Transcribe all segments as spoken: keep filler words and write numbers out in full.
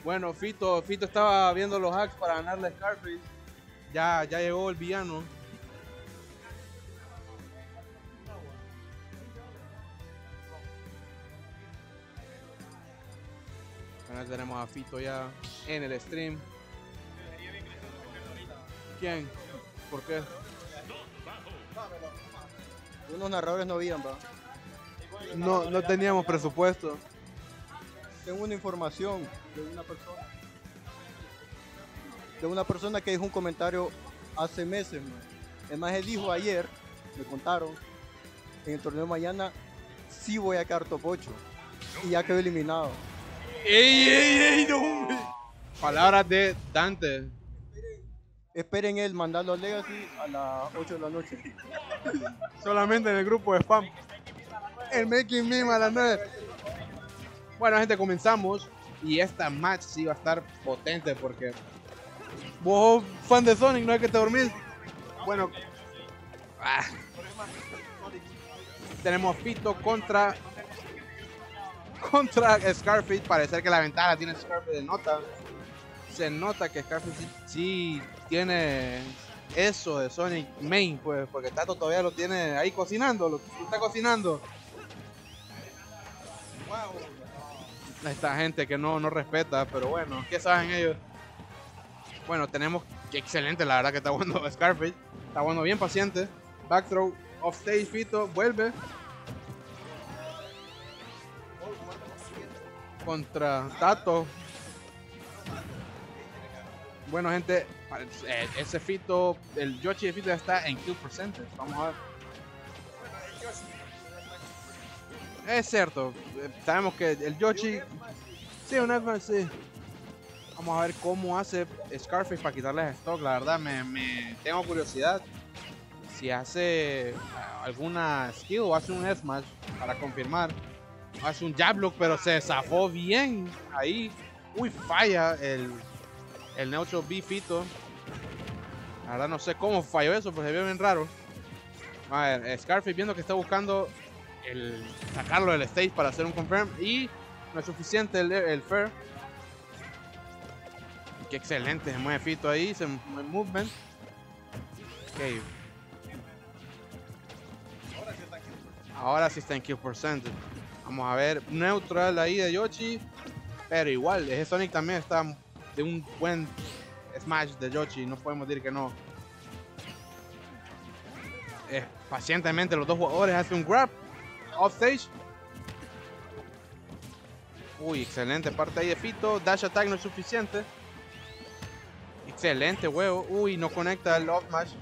Bueno, Fito, Fito estaba viendo los hacks para ganarle a Scarface. Ya, ya llegó el villano. Ahora tenemos a Fito ya en el stream. ¿Quién? ¿Por qué? Unos narradores no habían, va. No, no teníamos presupuesto. Tengo una información de una persona. De una persona que dijo un comentario hace meses, man. El maje dijo ayer, me contaron, en el torneo de mañana sí voy a quedar top ocho. Y ya quedó eliminado. ¡Ey, ey, ey! No. Palabras de Dante. Esperen el mandarlo a Legacy a las ocho de la noche. Solamente en el grupo de spam. El making meme a las nueve. Bueno, gente, comenzamos. Y esta match sí va a estar potente porque vos, fan de Sonic, no es que te dormís. Bueno, ah. Tenemos Fito contra contra Scarface. Parece que la ventaja la tiene Scarface. Se nota, se nota que Scarface sí, sí tiene eso de Sonic Main, pues, porque Tato todavía lo tiene ahí cocinando, lo, lo está cocinando. Esta gente que no, no respeta, pero bueno, ¿qué saben ellos? Bueno, tenemos que excelente, la verdad que está jugando Scarface. Está jugando bien paciente. Back throw, off stage, Fito, vuelve. Contra Tato. Bueno, gente, ese Fito, el Yoshi de Fito ya está en kill percentage. Vamos a ver. Es cierto, sabemos que el Yoshi, sí, una vez sí. Vamos a ver cómo hace Scarface para quitarles stock. La verdad, me, me tengo curiosidad. Si hace alguna skill o hace un smash para confirmar. Hace un jab look, pero se zafó bien ahí. Uy, falla el, el neutral B Fito. La verdad, no sé cómo falló eso, pero se vio bien raro. A ver, Scarface viendo que está buscando el sacarlo del stage para hacer un confirm. Y no es suficiente el, el fair. Qué excelente, se mueve Fito ahí, se mueve movement. Ok. Ahora sí está en kill percentage. Vamos a ver, neutral ahí de Yoshi. Pero igual, ese Sonic también está de un buen smash de Yoshi, no podemos decir que no. Eh, pacientemente los dos jugadores hacen un grab. Off stage. Uy, excelente parte ahí de Fito. Dash attack no es suficiente. Excelente huevo. Uy, no conecta el off smash.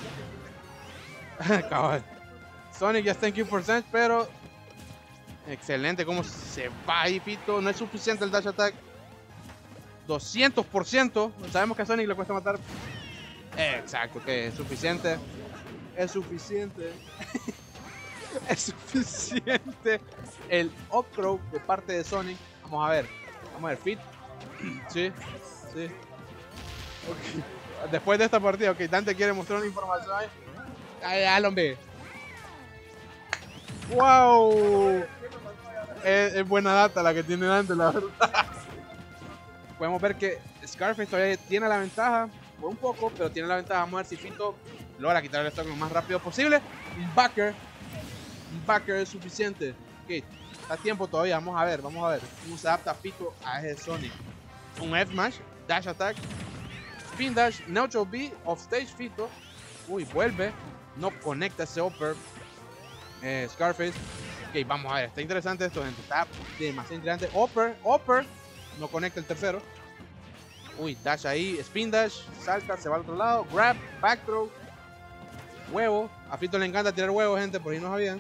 Cabal. Sonic ya está en kill percent, pero excelente cómo se va ahí Fito. No es suficiente el dash attack. doscientos por ciento. Sabemos que a Sonic le cuesta matar. Exacto, que es suficiente. Es suficiente. Es suficiente el up throw de parte de Sonic. Vamos a ver. Vamos a ver, Fit. Sí, sí. Okay. Después de esta partida, ok, Dante quiere mostrar una información ahí. Ay, ay, hombre. ¡Wow! Es, es buena data la que tiene Dante, la verdad. Podemos ver que Scarface todavía tiene la ventaja. Por un poco, pero tiene la ventaja. Vamos a ver si Fito logra quitar el stock lo más rápido posible. Un backer. Un backer es suficiente. Ok, está a tiempo todavía. Vamos a ver, vamos a ver cómo se adapta Fito a ese Sonic. Un F-Smash, Dash Attack, Spin Dash, Neutral B, Off Stage Fito. Uy, vuelve. No conecta ese upper. Eh, Scarface. Ok, vamos a ver. Está interesante esto, gente. Está demasiado interesante. Upper, upper. No conecta el tercero. Uy, dash ahí. Spin Dash. Salta, se va al otro lado. Grab, back throw. Huevo. A Fito le encanta tirar huevos, gente, por ahí no sabían.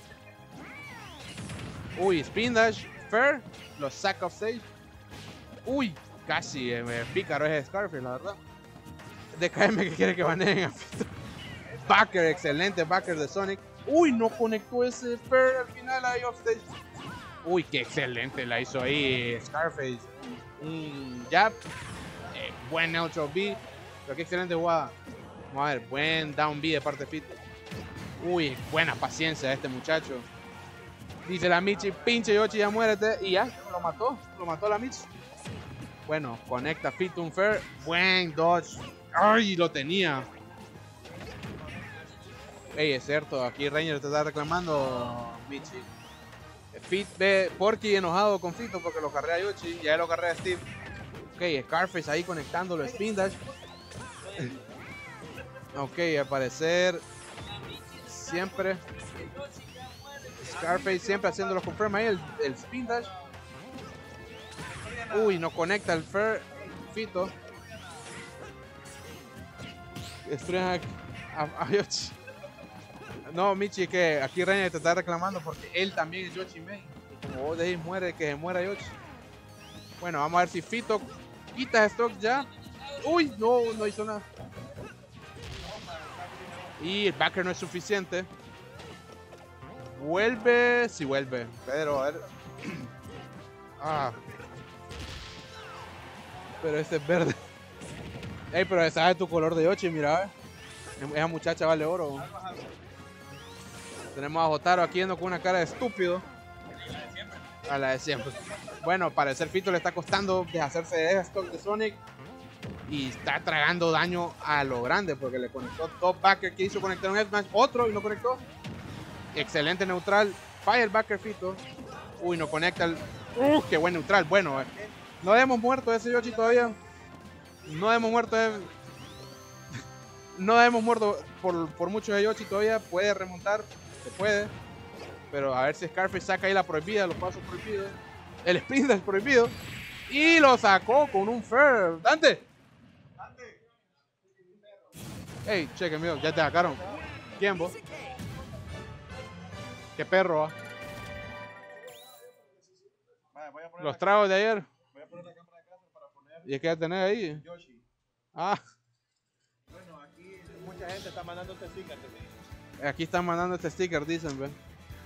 Uy, Spin Dash. Fair. Los saca off stage. Uy, casi. Eh, pícaro es Scarface, la verdad. D K M que quiere que baneen a Fito. Backer, excelente backer de Sonic. Uy, no conectó ese fair al final ahí off stage. Uy, qué excelente la hizo ahí Scarface. Un jab. Eh, buen neutral B. Pero qué excelente jugada. Vamos a ver, buen down B de parte de Fito. Uy, buena paciencia de este muchacho. Dice la Michi, pinche Yoshi, ya muérete. Y ya, lo mató. Lo mató la Michi. Bueno, conecta Fito un Fair. Buen dodge. Ay, lo tenía. Ey, es cierto, aquí Ranger te está reclamando, Michi. Fit ve Porky enojado con Fito porque lo carrea Yoshi, ya lo carrea Steve. Ok, Scarface ahí conectándolo, Spin Dash. Ok, al parecer siempre Scarface siempre haciendo los confirm ahí, el, el Spin Dash. Uy, no conecta el Fair Fito. Destruyen a, a, a Yoshi. No, Michi, que aquí Rainer te está reclamando porque él también es Yoshi Main. Y como vos decís, muere, que se muera Yoshi. Bueno, vamos a ver si Fito quita stock ya. Uy, no, no hizo nada. Y el backer no es suficiente. Vuelve, sí vuelve. Pero, a ver. Ah. Pero este es verde. Ey, pero esa es tu color de Yoshi, mira. Esa muchacha vale oro. Tenemos a Jotaro aquí yendo con una cara de estúpido. A la de siempre. Bueno, parecer Fito le está costando deshacerse de stock de Sonic. Y está tragando daño a lo grande porque le conectó top backer que hizo conectar un Smash. Otro y no conectó. Excelente neutral. Firebacker Fito. Uy, no conecta el... Uh, qué buen neutral. Bueno, eh. no hemos muerto ese Yoshi todavía. No hemos muerto de... No hemos muerto por, por mucho de Yoshi todavía. Puede remontar. Se puede. Pero a ver si Scarface saca ahí la prohibida, los pasos prohibidos. El spin dash prohibido. Y lo sacó con un Fair. ¡Dante! ¡Dante! Ey, cheque mío, ya te sacaron. ¿Quién vos? ¿Qué perro? ¿Ah? Los tragos de ayer. Voy a poner la cámara de casa para poner. ¿Y es que ya tenés ahí? Yoshi. Ah. Bueno, aquí mucha gente está mandando este sticker. Aquí están mandando este sticker, dicen, ven.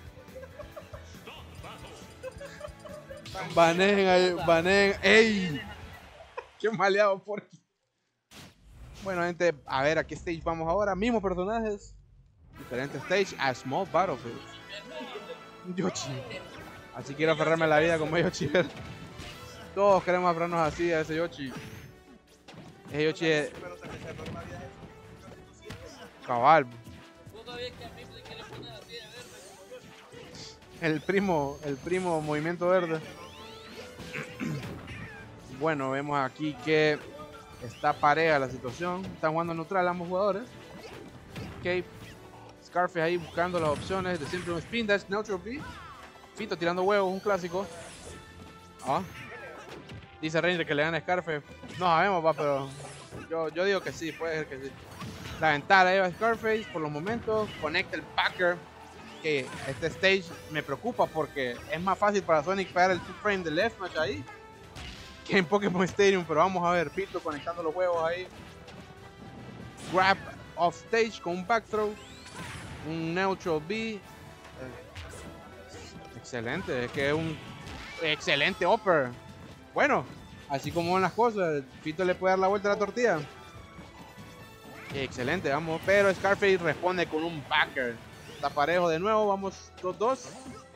Baneen ahí, baneen. ¡Ey! ¡Qué maleado, Porky! Bueno, gente, a ver a qué stage vamos ahora. Mismos personajes, diferentes stage, a Small Battlefield. Yoshi. Así quiero aferrarme a la vida como Yoshi. Todos queremos aferrarnos así a ese Yoshi. Ese Yoshi es... cabal. El primo, el primo movimiento verde. Bueno, vemos aquí que está pareja la situación. Están jugando neutral ambos jugadores. Ok. Scarface ahí buscando las opciones de siempre un spin dash, neutral B. Fito tirando huevos, un clásico. Ah. Dice Ranger que le gana a Scarface. No sabemos, va, pero yo, yo digo que sí, puede ser que sí. La ventaja la lleva Scarface por los momentos. Conecta el backer. Que este stage me preocupa porque es más fácil para Sonic pegar el two frame de left match ahí que en Pokémon Stadium, pero vamos a ver Fito conectando los huevos ahí. Grab off stage con un back throw, un neutral B. Eh, excelente, es que es un excelente upper. Bueno, así como van las cosas, Fito le puede dar la vuelta a la tortilla. Excelente, vamos, pero Scarface responde con un backer. Está parejo de nuevo, vamos dos dos.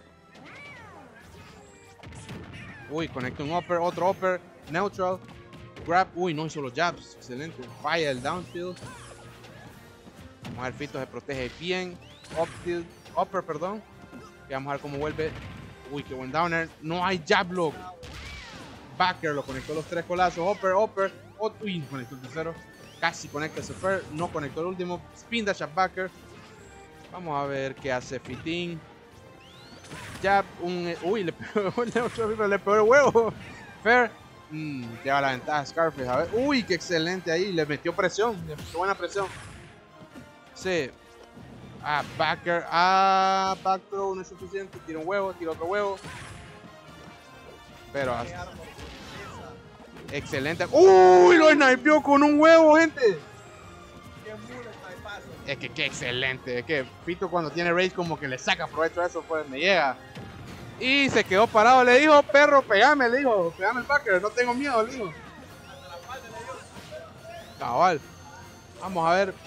Uy, conecta un upper, otro upper, neutral, grab. Uy, no hizo los jabs, excelente. Falla el downfield. Vamos a ver, Fito se protege bien. Upfield, upper, perdón. Y vamos a ver cómo vuelve. Uy, qué buen downer. No hay jab lock. Backer lo conectó los tres colazos. Upper, upper. Uy, conectó el tercero. Casi conecta ese fair. No conectó el último. Spin dash a backer. Vamos a ver qué hace Fitín. Ya un... Uy, le pegó, le pegó el huevo. Fair. Mm, lleva la ventaja Scarface. A ver. Uy, qué excelente ahí. Le metió presión. Le metió buena presión. Sí. Ah, backer. Ah, back throw no es suficiente. Tira un huevo, tira otro huevo. Pero... Hasta... Excelente. Uy, lo snipeó con un huevo, gente. Es que qué excelente, es que Fito cuando tiene race como que le saca provecho a eso, pues me llega. Y se quedó parado, le dijo, perro, pegame, le dijo, pegame el backer, no tengo miedo, le dijo. Cabal. Vamos a ver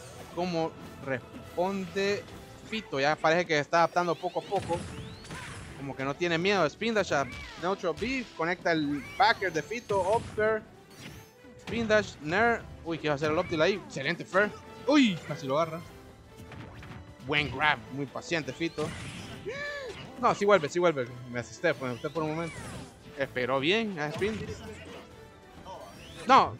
cómo responde Fito, ya parece que se está adaptando poco a poco. como que no tiene miedo. Spin dash a neutral B, conecta el backer de Fito, upper, spin dash, nair. Uy, que va a hacer el optil ahí. Excelente fair. Uy, casi lo agarra. Buen grab, muy paciente Fito. No, sí vuelve, sí vuelve. Me asusté, me asusté por un momento. Esperó bien a spin. No.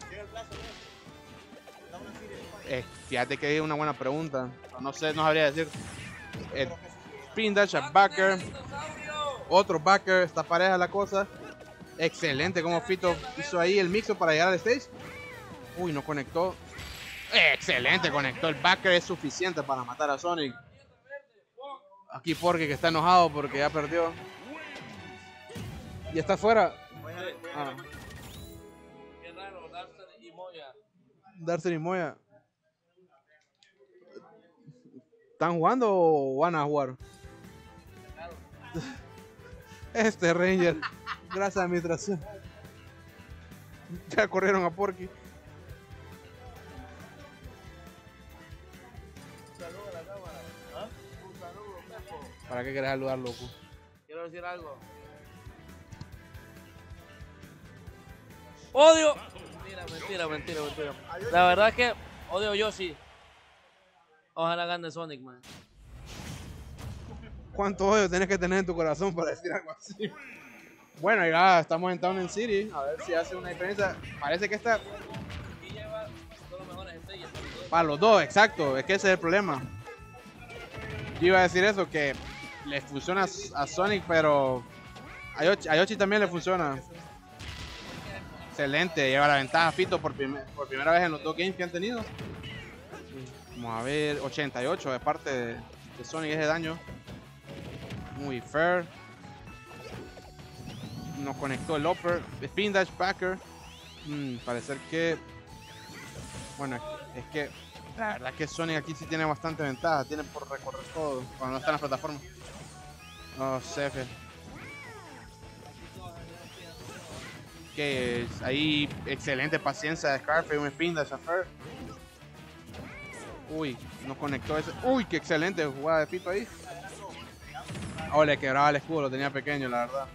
Eh, fíjate que es una buena pregunta. No sé, no sabría decir. Eh, spin dash a backer. Otro backer, está pareja la cosa. Excelente como Fito hizo ahí el mixo para llegar al stage. Uy, no conectó. Excelente, conectó el backer, es suficiente para matar a Sonic. Aquí Porky que está enojado porque ya perdió. Y está fuera. Ah. Qué raro, Darcy y Moya. Darcy y Moya. ¿Están jugando o van a jugar? Este Ranger. Gracias administración. Ya corrieron a Porky. ¿Para qué querés saludar, loco? Quiero decir algo. Odio. Mentira, mentira, mentira, mentira. La verdad es que odio Yoshi. Ojalá gane Sonic, man. ¿Cuánto odio tenés que tener en tu corazón para decir algo así? Bueno, ya estamos en Town and City. A ver si hace una diferencia. Parece que esta... Aquí lleva todos los mejores estrellas. Para los dos, exacto. Es que ese es el problema. Yo iba a decir eso, que le funciona a Sonic, pero a Yoshi, a Yoshi también le funciona. Excelente, lleva la ventaja Fito por, primer, por primera vez en los dos games que han tenido. Vamos a ver, ochenta y ocho de parte de, de Sonic ese daño. Muy fair. No conectó el upper. Spin dash backer. Mm, parece que... Bueno, es que la verdad que Sonic aquí sí tiene bastante ventaja. Tiene por recorrer todo cuando no está en la plataforma. No sé, fe. Que es ahí excelente paciencia de Scarface. Un spin dash a fair. Uy, no conectó ese. Uy, qué excelente jugada de Fito ahí. Oh, le quebraba el escudo, lo tenía pequeño, la verdad.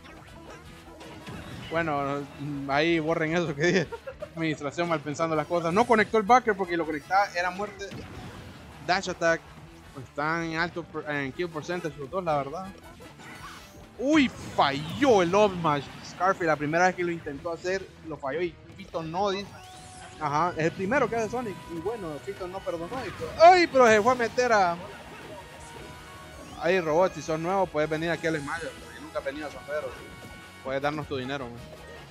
Bueno, ahí borren eso que dije. Administración mal pensando las cosas. No conectó el backer porque lo conectaba, era muerte. Dash attack. Pues están en alto en kill percentage los dos, la verdad. Uy, falló el up smash. Scarface, la primera vez que lo intentó hacer, lo falló y Fito no dice. Ajá, es el primero que hace Sonic. Y bueno, Fito no perdonó. Y pues, ¡ay! Pero se fue a meter a. Ahí, robots, si son nuevos, puedes venir aquí al Smash. Yo nunca he venido a San Pedro. Puedes darnos tu dinero, man.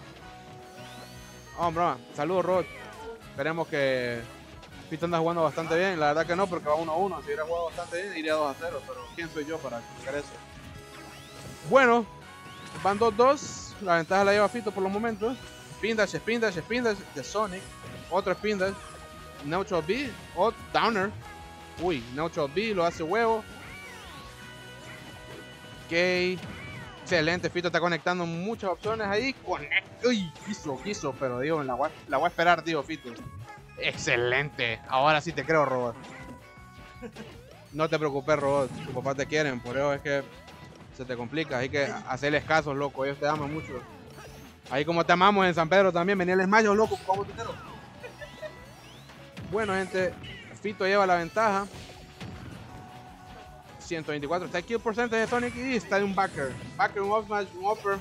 Oh, broma. Saludos, Robot. Esperemos que Fito anda jugando bastante bien. La verdad que no, porque va uno a uno. Si hubiera jugado bastante bien, iría dos a cero. Pero ¿quién soy yo para explicar eso? Bueno, van dos dos. La ventaja la lleva Fito por los momentos. Spin dash, spin dash, spin dash de Sonic. Otro spin dash. Neutral B. O downer. Uy, Neutral B lo hace huevo. Ok. Excelente, Fito está conectando muchas opciones ahí. Conecta. Uy, quiso, quiso, pero digo, la voy, a, la voy a esperar, digo, Fito. Excelente. Ahora sí te creo, Robot. No te preocupes, Robot. Tus papás te quieren, por eso es que se te complica. Hay que hacerles caso, loco. Ellos te aman mucho. Ahí como te amamos en San Pedro también. Venía el esmayo, loco. ¿Cómo te quiero? Bueno, gente. Fito lleva la ventaja. ciento veinticuatro. Está el kill percentage de Sonic y está de un backer. Backer, un up smash, un upper.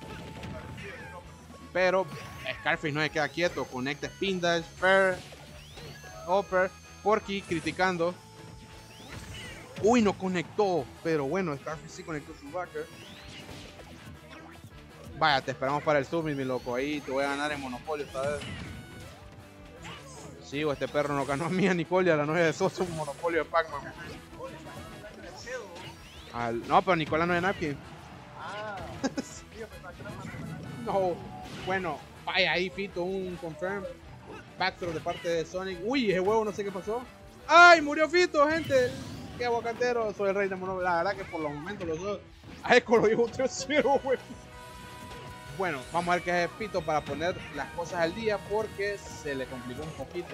Pero Scarface no se queda quieto. Conecta spin dash, fair, upper. Porky criticando. Uy, no conectó. Pero bueno, Scarface sí conectó su backer. Vaya, te esperamos para el summit, mi loco. Ahí te voy a ganar en Monopolio esta vez. Sí, o este perro no ganó a mí, a Nicole, a la novia de Soso, un Monopolio de Pac-Man. Al, no, pero Nicola no es Napkin. Ah. No, bueno, vaya ahí, Fito, un confirm. Backthrow de parte de Sonic. Uy, ese huevo no sé qué pasó. ¡Ay, murió Fito, gente! ¡Qué aguacatero! Soy el rey de Monopoly. La verdad que por los momentos los dos. A Eco lo llevo tres cero, güey. Bueno, vamos a ver qué es Fito para poner las cosas al día porque se le complicó un poquito.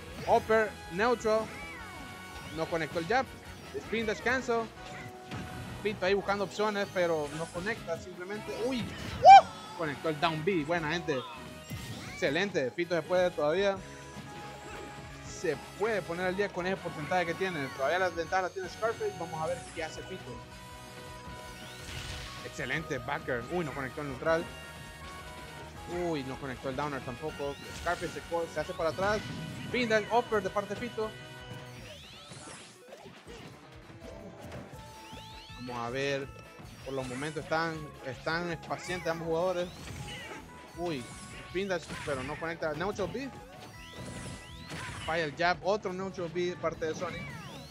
Upper, neutral. No conectó el jab. Spin dash cancel. Fito ahí buscando opciones, pero no conecta simplemente. ¡Uy! ¡Uh! Conectó el down B. Buena, gente. Excelente. Fito se puede todavía. Se puede poner al día con ese porcentaje que tiene. Todavía la ventaja la tiene Scarface. Vamos a ver qué hace Fito. Excelente. Backer. Uy, no conectó el neutral. Uy, no conectó el downer tampoco. Scarface se, se hace para atrás. Pindan, upper de parte de Fito. Vamos a ver. Por los momentos están, están pacientes ambos jugadores. Uy, Pindash, pero no conecta. Neutral B. Falla el jab. Otro neutral B de parte de Sonic.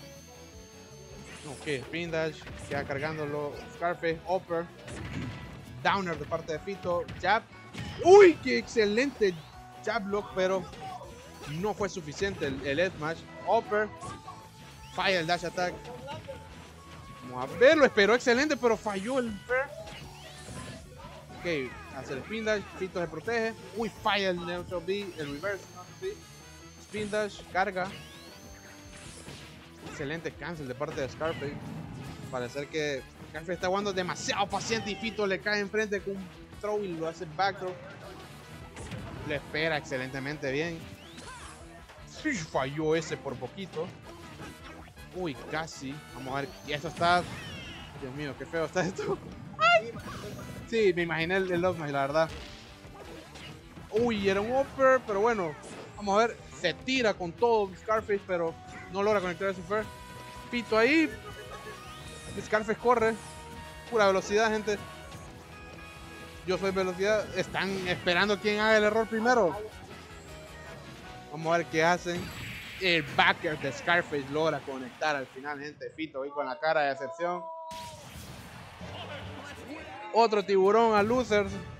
Ok, Pindash. Queda cargándolo. Scarface, upper. Downer de parte de Fito. Jab. Uy, qué excelente jab block, pero no fue suficiente el, el smash. Upper. Falla el dash attack. Vamos a ver, lo esperó excelente, pero falló el fair. Ok, hace el spin dash, Fito se protege. Uy, falla el neutral B, el reverse. ¿Sí? Spin dash, carga. Excelente cancel de parte de Scarface. Parece que Scarface está jugando demasiado paciente y Fito le cae enfrente con un throw y lo hace back throw. Le espera excelentemente bien. Sí, falló ese por poquito. Uy, casi. Vamos a ver. Y esto está... Dios mío, qué feo está esto. ¡Ay! Sí, me imaginé el, el Love Match, la verdad. Uy, era un upper, pero bueno. Vamos a ver. Se tira con todo Scarface, pero no logra conectar a su fair. Fito ahí. Scarface corre. Pura velocidad, gente. Yo soy velocidad. Están esperando quién haga el error primero. Vamos a ver qué hacen. El backer de Scarface logra conectar al final, gente. Fito ahí con la cara de decepción. Otro tiburón a losers.